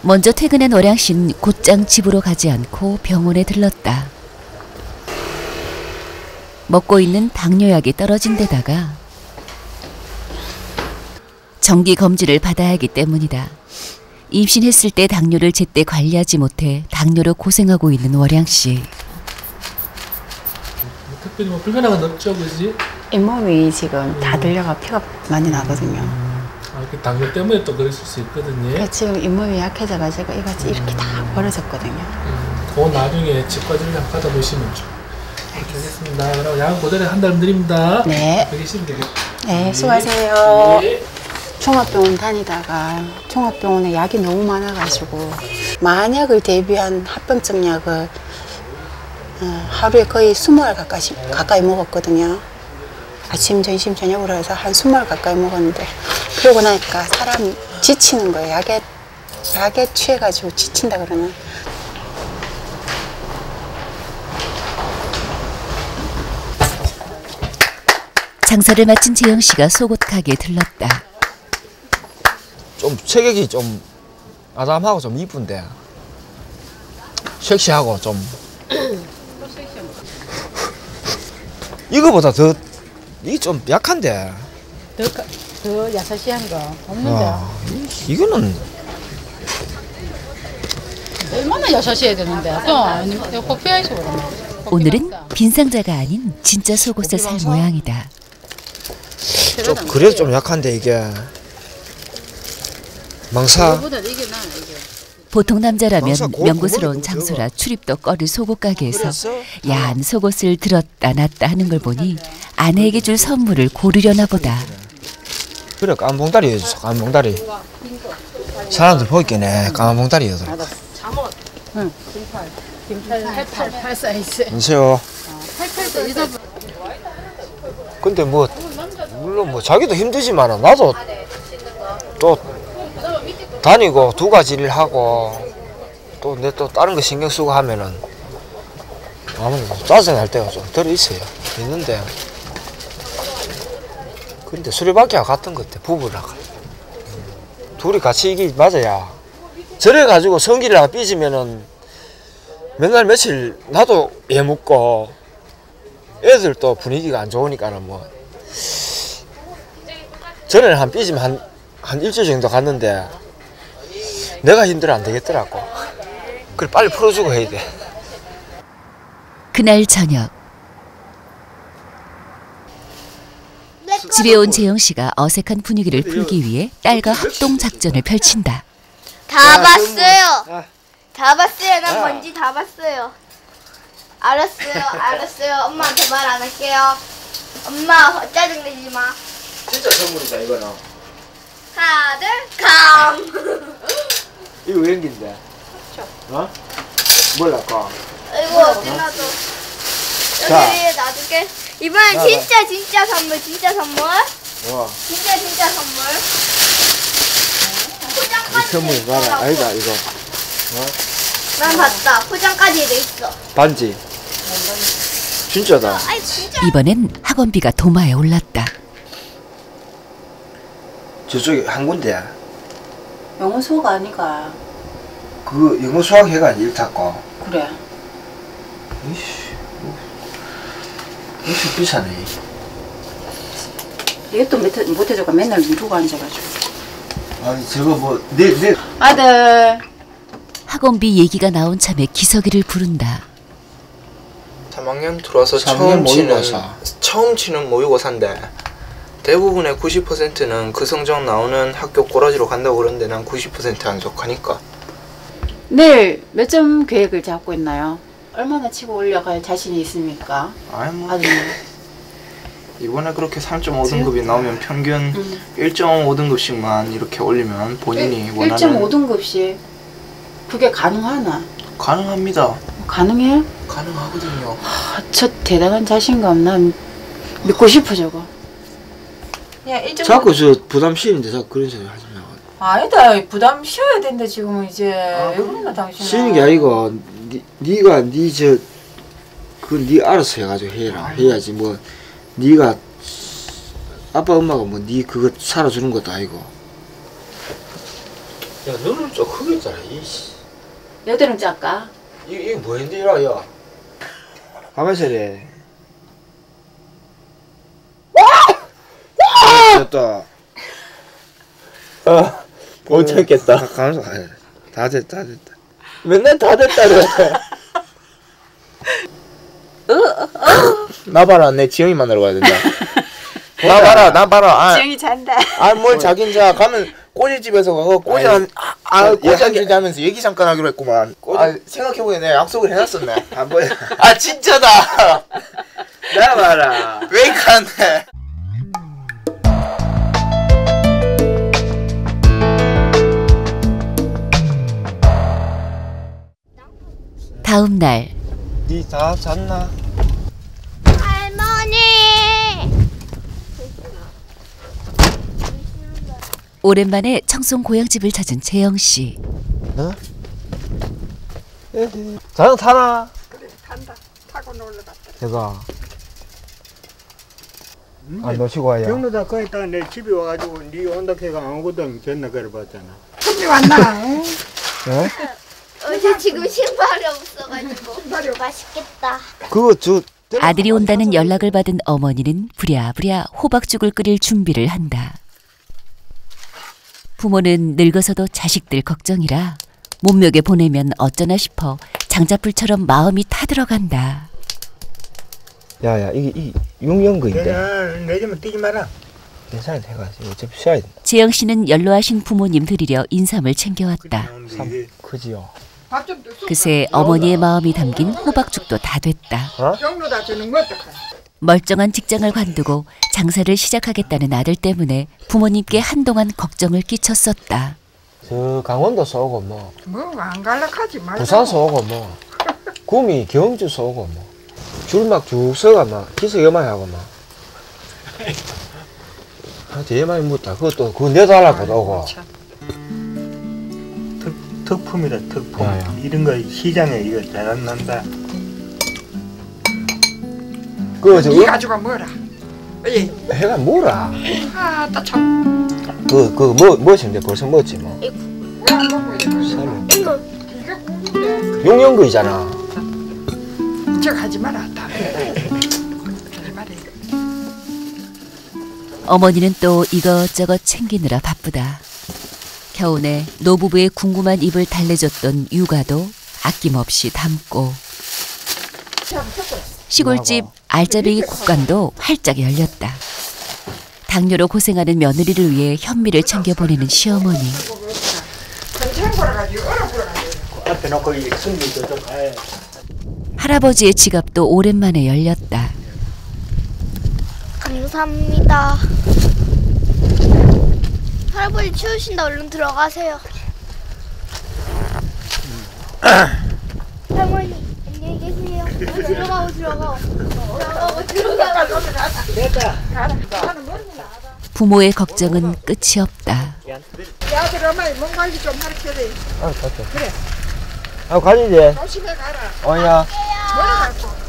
먼저 퇴근한 월양 씨는 곧장 집으로 가지 않고 병원에 들렀다. 먹고 있는 당뇨약이 떨어진 데다가 정기 검진을 받아야 하기 때문이다. 임신했을 때 당뇨를 제때 관리하지 못해 당뇨로 고생하고 있는 월양 씨. 특별히 뭐 불편한 건 없죠, 그지? 잇몸이 지금 다 들려가 피가 많이 나거든요. 그 당뇨 때문에 또 그랬을 수 있거든요. 그러니까 지금 잇몸이 약해져가지고 이같이 이렇게 다 벌어졌거든요. 그건 나중에 치과를 한번 받아보시면 좀. 그렇게 하겠습니다. 그럼 약 그대로 한 달 드립니다. 네. 여기 계시면 되겠다. 네, 수고하세요. 네. 종합병원 다니다가 종합병원에 약이 너무 많아가지고 만약을 대비한 합병증 약을 하루에 거의 20알 가까이 먹었거든요. 아침, 점심, 저녁으로 해서 한 20알 가까이 먹었는데 그러고 나니까 사람이 지치는 거예요. 약에 취해가지고 지친다 그러나. 장사를 마친 재영 씨가 속옷 가게에 들렀다. 좀 체격이 좀 아담하고 좀 이쁜데 섹시하고 좀 이거보다 더 이게 좀 약한데 더 야사시한 거 없는데. 이거는 얼마나 야사시해야 되는데 또 코피아에서 그러네. 오늘은 빈 상자가 아닌 진짜 속옷을 살 모양이다. 좀 그래도 좀 약한데 이게 망사 보통 남자라면 망사 명구스러운 고물이 장소라 출입도 꺼릴 속옷 가게에서 그랬어? 야한 속옷을 들었다 놨다 하는 걸 보니 아내에게 줄 선물을 고르려나 보다. 그래 까만봉다리 해줬어. 까만봉다리 사람들 보이겠네. 까만봉다리여서 응. 김팔 8 사이즈. 안녕하세요. 근데 뭐 물론 뭐 자기도 힘들지만 나도 또 다니고 두 가지 일 하고 또 내 또 다른 거 신경 쓰고 하면은 아무래도 짜증날 때가 좀 덜 있어요. 있는데 근데 수레바퀴와 같은 것 같아. 부부랑 둘이 같이 이게 맞아야 저래 가지고 성기를 삐지면은 맨날 며칠 나도 애먹고 애들 또 분위기가 안 좋으니까는 뭐 전에는 한 삐지면 한 일주일 정도 갔는데 내가 힘들어 안 되겠더라고. 그래 빨리 풀어주고 해야 돼. 그날 저녁 집에 온 재영 씨가 어색한 분위기를 풀기 위해 딸과 합동 작전을 펼친다. 다 봤어요. 다 봤어요. 난 뭔지 다 봤어요. 알았어요. 엄마한테 말 안 할게요. 엄마 짜증내지 마. 진짜 선물이다 이거는. 하나 둘 감. 이거 웬긴데? 어? 뭘 할까? 이거 어디 놔둬. 자. 여기 위에 놔둘게. 이번엔 놔봐. 진짜 선물. 진짜 선물. 와. 진짜 선물. 포장까지 선물 돼 봐라. 있더라고. 아니다 이거. 난 봤다. 포장까지 돼 있어. 반지. 진짜다. 아이 진짜. 이번엔 학원비가 도마에 올랐다. 저쪽에 한 군데. 영어 수업 아니가. 그 영어 수학 해가 일탔고. 그래. 이씨. 엄청 비싸네. 이것도 못해줘가 맨날 미루고 앉아가지고. 아니 저거 뭐 내 아들. 학원비 얘기가 나온 참에 기석이를 부른다. 3학년 들어와서 3학년 모의고사. 처음 치는 모의고사인데 대부분의 90%는 그 성적 나오는 학교 꼬라지로 간다고 그러는데 난 90% 안 속하니까. 내일 몇 점 계획을 잡고 있나요? 얼마나 치고 올려갈 자신이 있습니까? 아이 뭐 아드님. 이번에 그렇게 3.5등급이 나오면 평균 1.5등급씩만 이렇게 올리면 본인이 원하는 1.5등급씩 그게 가능하나? 가능합니다. 가능해? 가능하거든요. 저 대단한 자신감 난 믿고 싶어 저거. 야, 1.5. 자꾸 저 부담 쉬는데 자꾸 그런 소리 하지 마. 아니다. 부담 쉬어야 된다 지금은 이제. 왜 그러나 당신은. 쉬는 게 아니고 네가 네 알아서 해가지고 해라. 해야지 뭐 네가 아빠 엄마가 뭐 네 그거 살아주는 것도 아니고. 눈을 좀 크게 있잖아. 이씨. 여드름 짤까? 이게 뭐인데라 야. 가만있어래. 됐다. 못 참겠다. 가만있어. 다 됐다. 맨날 다 됐다 그래. 나 봐라, 내 지영이 만나러 가야 된다. 나 봐라. 지영이 잔다. 뭘 자긴 자 가면 꼬지집에서 가고 꼬지 꼬지 하면서 얘기 잠깐 하기로 했구만. 생각해보니 내가 약속을 해놨었네. 안 보여. 진짜다. 나 봐라. 왜 이러네. 다음 날 니 다 잤나? 할머니. 오랜만에 청송 고향집을 찾은 재영 씨. 자전 타나? 그래 탄다. 타고 놀러 갔다. 제가 안 놓치고 와야. 경로다 거기다가 내 집에 와가지고 니 온다 해가 아무것도 전화 걸어봤잖아. 근데 왔나? 어제 지금 신발이 없어가지고. 맛있겠다. 그거 저 아들이 온다는 연락을 받은 어머니는 부랴부랴 호박죽을 끓일 준비를 한다. 부모는 늙어서도 자식들 걱정이라 몸묘게 보내면 어쩌나 싶어 장자풀처럼 마음이 타들어간다. 야야 이게 용연거인데. 내 집은 뛰지 마라. 괜찮아 내가 어차피 쉬어야 된다. 재영 씨는 연로하신 부모님 드리려 인삼을 챙겨왔다. 참 크지요. 그새 어머니의 마음이 담긴 호박죽도 다 됐다. 경로다 주는 거 어떡해? 멀쩡한 직장을 관두고 장사를 시작하겠다는 아들 때문에 부모님께 한동안 걱정을 끼쳤었다. 저 강원도 쏘고 뭐 뭐안 갈락하지 말고. 부산 쏘고 뭐 구미 경주 쏘고 뭐 줄 막 쭉 서가 막 기서 여마이 하고 막. 되게 많이 묻다. 그거 내달라고 오고. 특품이다 특품. 야야. 이런 거 시장에 이거 잘 안 난다. 그거 저 이 가지고 뭐라? 예. 해가 뭐라. 아따 참. 뭐 싶은데 벌써 먹었지 뭐. 왜안 먹고 이래? 삶은. 이거 궁금해. 용연거이잖아. 저 하지 마라. 다. 하지 마라. 어머니는 또 이것저것 챙기느라 바쁘다. 겨우내 노부부의 궁금한 입을 달래줬던 육아도 아낌없이 담고 시골집 알짜배기 국간도 활짝 열렸다. 당뇨로 고생하는 며느리를 위해 현미를 챙겨보내는 시어머니. 앞에 놓고 이 숨기도 좀 해. 할아버지의 지갑도 오랜만에 열렸다. 감사합니다. 할아버지 치우신다. 얼른 들어가세요. 할머니 안녕히 계세요. 들어가고. 부모의 걱정은 끝이 없다. 야들 엄마이 몸 관리 좀 하르쳐야 돼. 아, 갔다. 그래. 아, 가지지. 조심해 가라. 어야. 뭐라 갖고.